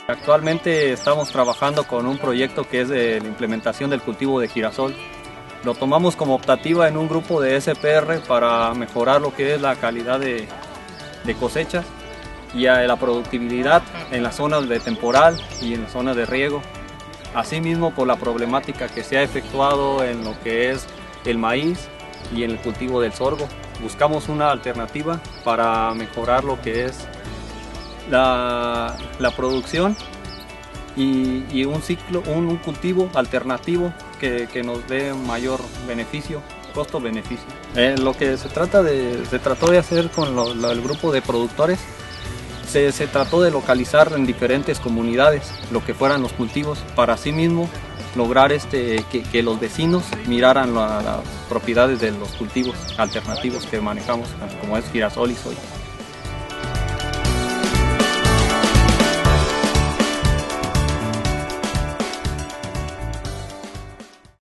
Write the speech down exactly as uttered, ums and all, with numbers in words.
Actualmente estamos trabajando con un proyecto que es de la implementación del cultivo de girasol. Lo tomamos como optativa en un grupo de S P R para mejorar lo que es la calidad de, de cosechas y a la productividad en las zonas de temporal y en las zonas de riego. Asimismo, por la problemática que se ha efectuado en lo que es el maíz y en el cultivo del sorgo, buscamos una alternativa para mejorar lo que es la, la producción y, y un ciclo, un, un cultivo alternativo que, que nos dé mayor beneficio, costo-beneficio. Eh, lo que se, trata de, se trató de hacer con lo, lo, el grupo de productores, se, se trató de localizar en diferentes comunidades lo que fueran los cultivos, para así mismo lograr este, que, que los vecinos miraran la, las propiedades de los cultivos alternativos que manejamos, como es girasol y soya.